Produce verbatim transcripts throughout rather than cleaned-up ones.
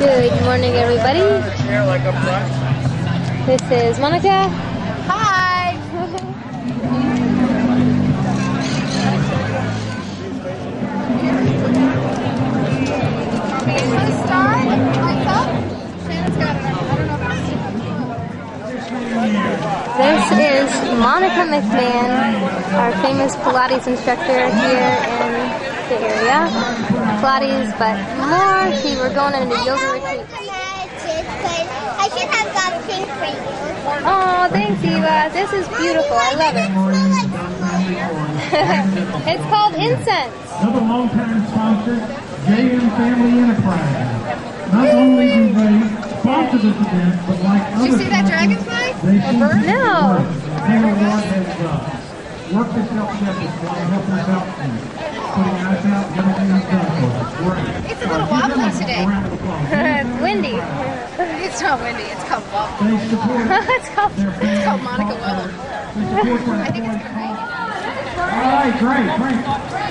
Good morning, everybody. This is Monica. Hi. This is Monica McMahon, our famous Pilates instructor here in the area. Pilates, but more, see, we're going on a yoga retreat. I should have got pink for you. Oh, thanks, Eva. This is beautiful. I love it. It's called incense. Another long-time sponsor, J M Family Enterprise. Not only do they sponsor this event, but like other Did you see that dragonfly? Or bird? No. Taylor Ward has uh, worked this help shepherd while helping us out and putting us out and everything else done for us. Great. It's a little wobbly today. It's windy. It's not windy. It's called wobbly. They support It's called... It's called Monica Wobble. they support I think it's gonna rain. All right, great, great.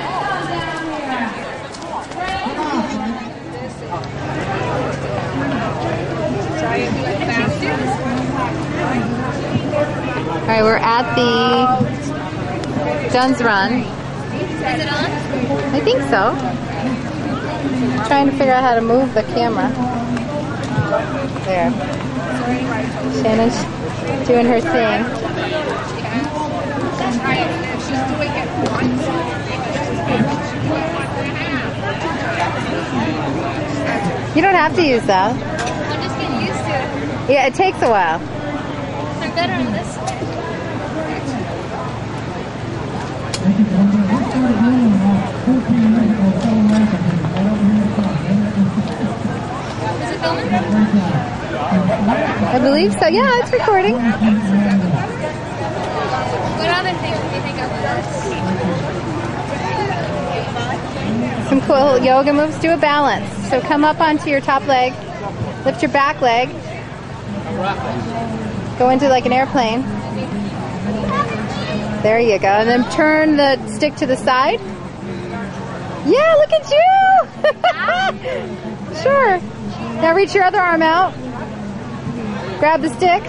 Alright, we're at the Dunn's Run. Is it on? I think so. Trying to figure out how to move the camera. There. Shannon's doing her thing. You don't have to use that. I'm just getting used to it. Yeah, it takes a while. They're better on this way. Is it filming? I believe so. Yeah, it's recording. What other things do you think of this? Some cool yoga moves. Do a balance. So come up onto your top leg. Lift your back leg. Go into like an airplane. There you go. And then turn the stick to the side. Yeah, look at you! Sure. Now reach your other arm out. Grab the stick.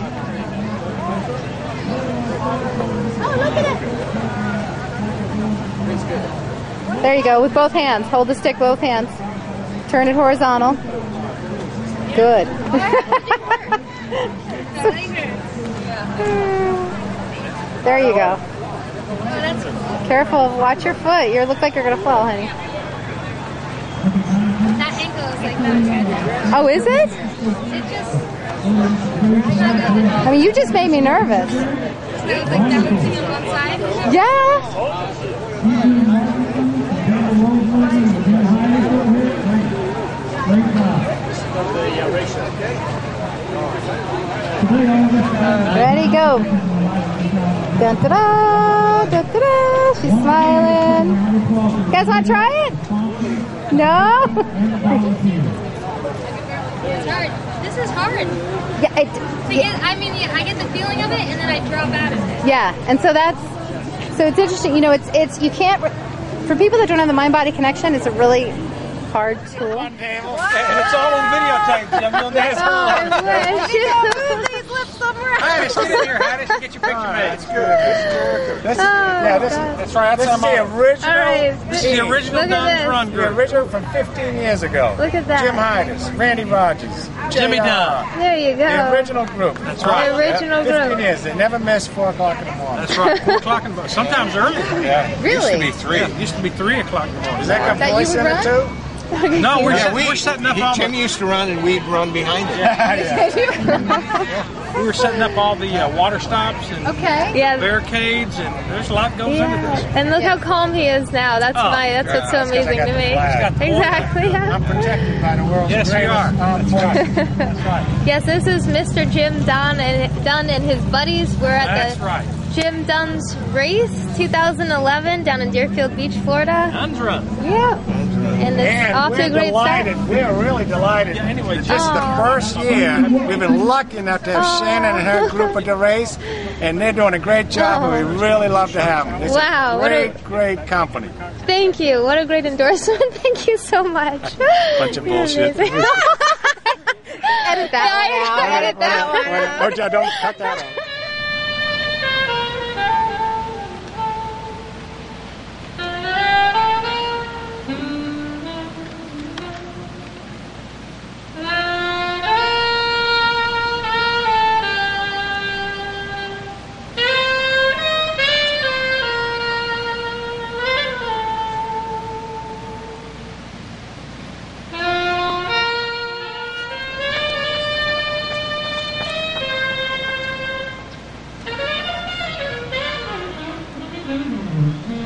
Oh, look at it. There you go, with both hands. Hold the stick both hands. Turn it horizontal. Good. There you go. Careful, watch your foot. You look like you're going to fall, honey. That ankle is like that. Oh, is it? It just... I mean, you just made me nervous. It's like that one thing on one side. Yeah. Ready, go. Dun, da, da, da, da, da. She's smiling. You guys want to try it? No? It's hard. This is hard. Yeah, it, To get, I mean, yeah, I get the feeling of it, and then I drop out of it. yeah, and so that's, so it's interesting, you know, it's, it's, you can't, for people that don't have the mind-body connection, it's a really hard tool. And it's all on videotape. Jim. You'll never Oh, I wish. Haddish, get in here, Haddish, and get your picture made. That's good. That's, Oh, yeah, this, God. that's right. That's This is the original. All right. This is the original Look at Dunn's this. Run The group. original from fifteen years ago. Look at that. Jim Hydus, Randy Rogers, Jimmy J R. Dunn. There you go. The original group. That's right. The original fifteen group. years. They never missed four o'clock in the morning. That's right. Four o'clock in the morning. Sometimes early. Yeah. Really? Used to be three. Yeah, it used to be three o'clock in the morning. Does that come That you voice would in it run? too? No, we're, Yeah, set, we, we're setting up he, all Jim the, used to run and we'd run behind him. we were setting up all the uh, water stops and Okay. Yeah. barricades, and there's a lot goes into this. And look how calm he is now. That's Oh, my. That's what's so That's 'cause I amazing got to the me. flag. Got the Exactly. I'm Yeah. protected by the world's Yes, you greatest are. armed forces. That's right. Yes, this is Mister Jim Dunn and Dunn and his buddies. We're at That's the right. Jim Dunn's race, two thousand eleven, down in Deerfield Beach, Florida. Dunn's Run. Yeah. And it's And off to we're a great delighted. start. We're really delighted. Yeah, anyway, This just is the first year we've been lucky enough to have Oh. Shannon and her group at the race, and they're doing a great job, and we really love to have them. It's Wow, a what a- great, great company. Thank you. What a great endorsement. Thank you so much. Bunch of You're bullshit. amazing. edit that one out. Edit that one out. Or, or don't cut that out. Mm-hmm.